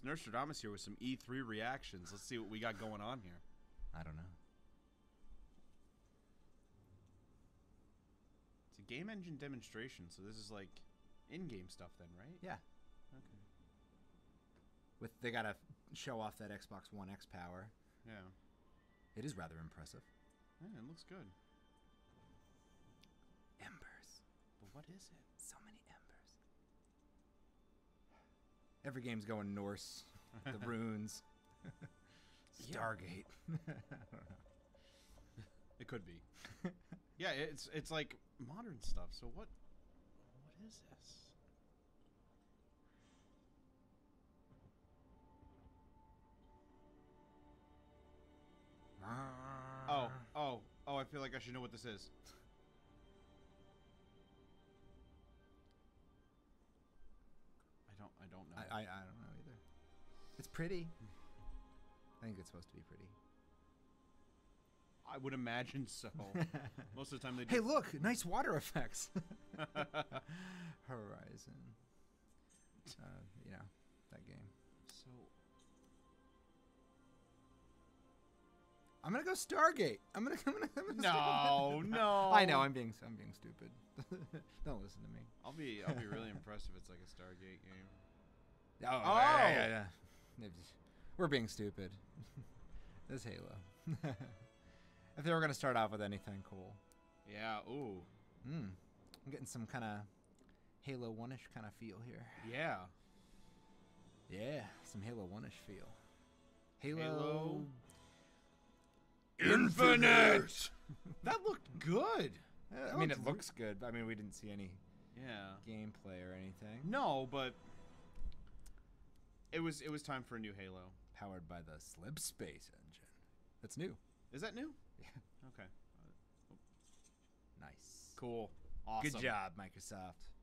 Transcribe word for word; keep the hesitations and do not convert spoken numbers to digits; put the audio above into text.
It's Nostradamus here with some E three reactions. Let's see what we got going on here. I don't know. It's a game engine demonstration, so this is like in-game stuff then, right? Yeah. Okay. With they gotta show off that Xbox One X power. Yeah. It is rather impressive. Yeah, it looks good. Embers. But what is it? So many embers. Every game's going Norse. The runes. Stargate. I don't know. It could be. Yeah, it's it's like modern stuff. So what what is this? Oh, oh, oh, I feel like I should know what this is. I don't I don't know. I, I, I don't know either. It's pretty. I think it's supposed to be pretty. I would imagine so. Most of the time they do. Hey, look! Nice water effects. Horizon. Uh, you know, that game. So I'm gonna go Stargate. I'm gonna. I'm gonna. I'm gonna No, no. I know. I'm being. I'm being stupid. Don't listen to me. I'll be I'll be really impressed if it's like a Stargate game. Oh, oh! Yeah, yeah, yeah. We're being stupid. This Halo. If they were gonna start off with anything cool. Yeah. Ooh. Hmm. I'm getting some kind of Halo one-ish kind of feel here. Yeah. Yeah, some Halo one-ish feel. Halo, Halo Infinite. That looked good. I mean, it looks good. But I mean, we didn't see any Yeah. gameplay or anything. No, but it was it was time for a new Halo. Powered by the Slip Space engine. That's new. Is that new? Yeah. Okay. Nice. Cool. Awesome. Good job, Microsoft.